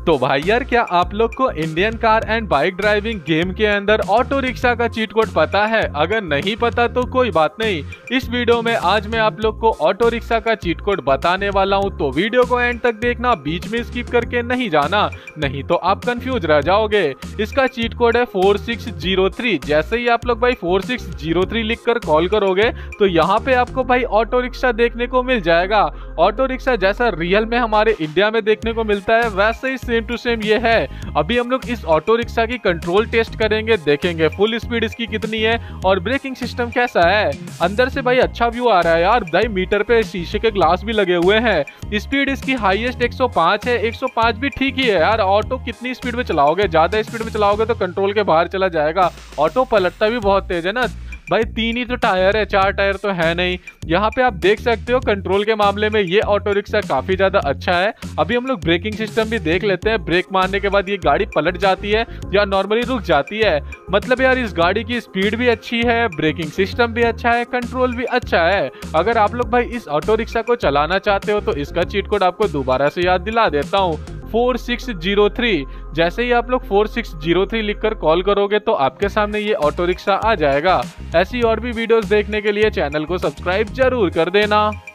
तो भाई यार, क्या आप लोग को Indian car and bike driving game के अंदर ऑटो रिक्शा का चीट कोड पता है? अगर नहीं पता तो कोई बात नहीं, इस वीडियो में आज मैं आप लोग को ऑटो रिक्शा का चीट कोड बताने वाला हूं, तो वीडियो को एंड तक देखना, बीच में स्किप करके नहीं जाना, नहीं तो आप कंफ्यूज रह जाओगे। इसका चीट कोड है 4603। जैसे ही आप लोग भाई 4603 लिखकर कॉल करोगे तो यहाँ पे आपको भाई ऑटो रिक्शा देखने को मिल जाएगा। ऑटो रिक्शा जैसा रियल में हमारे इंडिया में देखने को मिलता है वैसे ही सेम टू सेम ये है। अभी हम लोग इस ऑटो रिक्शा की कंट्रोल टेस्ट करेंगे, देखेंगे फुल स्पीड इसकी कितनी है और ब्रेकिंग सिस्टम कैसा है। अंदर से भाई अच्छा व्यू आ रहा है यार, भाई मीटर पे शीशे के ग्लास भी लगे हुए हैं। स्पीड इसकी हाईएस्ट 105 है, 105 भी ठीक ही है यार। ऑटो कितनी स्पीड में चलाओगे, ज्यादा स्पीड में चलाओगे तो कंट्रोल के बाहर चला जाएगा। ऑटो पलटता भी बहुत तेज है ना भाई, 3 ही तो टायर है, 4 टायर तो है नहीं। यहाँ पे आप देख सकते हो कंट्रोल के मामले में ये ऑटो रिक्शा काफी ज्यादा अच्छा है। अभी हम लोग ब्रेकिंग सिस्टम भी देख लेते हैं। ब्रेक मारने के बाद ये गाड़ी पलट जाती है या नॉर्मली रुक जाती है। मतलब यार इस गाड़ी की स्पीड भी अच्छी है, ब्रेकिंग सिस्टम भी अच्छा है, कंट्रोल भी अच्छा है। अगर आप लोग भाई इस ऑटो रिक्शा को चलाना चाहते हो तो इसका चीट कोड आपको दोबारा से याद दिला देता हूँ, 4603। जैसे ही आप लोग 4603 लिखकर कॉल करोगे तो आपके सामने ये ऑटो रिक्शा आ जाएगा। ऐसी और भी वीडियोस देखने के लिए चैनल को सब्सक्राइब जरूर कर देना।